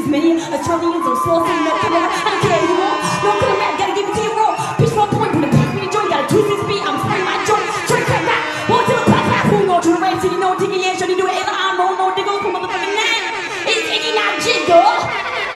me，穿的一种说，所以呢，特别